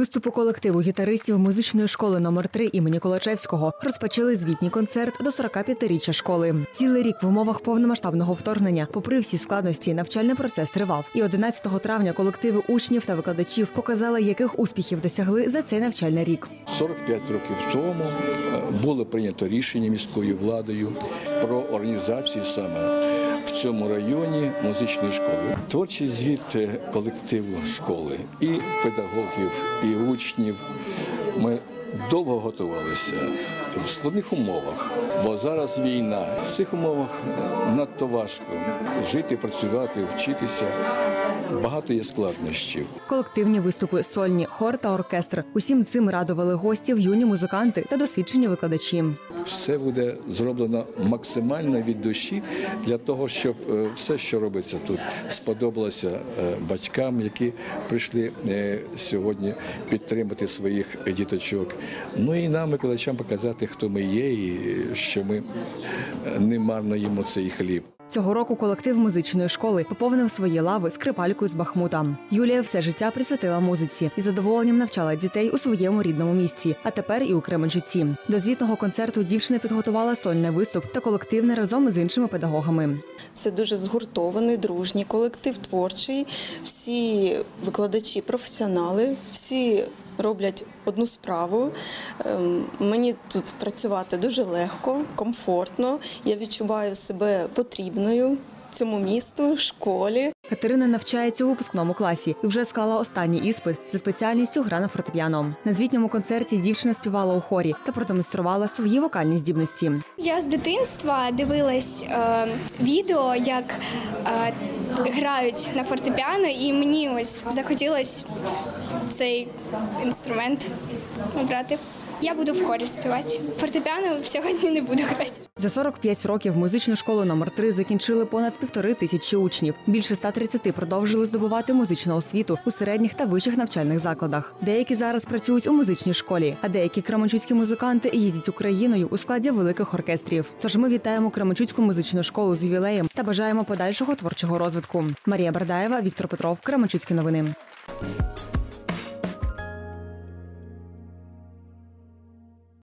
Виступи колективу гітаристів музичної школи номер 3 імені Колачевського розпочали звітній концерт до 45-річчя школи. Цілий рік в умовах повномасштабного вторгнення, попри всі складності, навчальний процес тривав. І 11 травня колективи учнів та викладачів показали, яких успіхів досягли за цей навчальний рік. 45 років тому було прийнято рішення міською владою про організацію саме в цьому районі музичної школи. Творчий звіт колективу школи і педагогів, і учнів. Ми довго готувалися в складних умовах, бо зараз війна. В цих умовах надто важко жити, працювати, вчитися. Багато є складнощів. Колективні виступи, сольні, хор та оркестр. Усім цим радували гостів юні музиканти та досвідчені викладачі. Все буде зроблено максимально від душі для того, щоб все, що робиться тут, сподобалося батькам, які прийшли сьогодні підтримати своїх діточок. Ну і нам, викладачам, показати, хто ми є і що ми не марно їмо цей хліб. Цього року колектив музичної школи поповнив свої лави скрипалькою з Бахмута. Юлія все життя присвятила музиці і з задоволенням навчала дітей у своєму рідному місті, а тепер і у Кременчуці. До звітного концерту дівчина підготувала сольний виступ та колективний разом з іншими педагогами. Це дуже згуртований, дружній колектив, творчий. Всі викладачі професіонали, всі роблять одну справу. Мені тут працювати дуже легко, комфортно. Я відчуваю себе потрібною цьому місту, школі. Катерина навчається у випускному класі і вже склала останній іспит за спеціальністю гра на фортепіано. На звітньому концерті дівчина співала у хорі та продемонструвала свої вокальні здібності. Я з дитинства дивилась відео, як грають на фортепіано, і мені ось захотілося цей інструмент обрати. Я буду в хорі співати. Фортепіано сьогодні не буду грати. За 45 років музичну школу номер 3 закінчили понад 1500 учнів. Більше 130 продовжили здобувати музичну освіту у середніх та вищих навчальних закладах. Деякі зараз працюють у музичній школі, а деякі кременчуцькі музиканти їздять Україною у складі великих оркестрів. Тож ми вітаємо Кременчуцьку музичну школу з ювілеєм та бажаємо подальшого творчого розвитку. Марія Бардаєва, Віктор Петров, Кременчуцькі новини.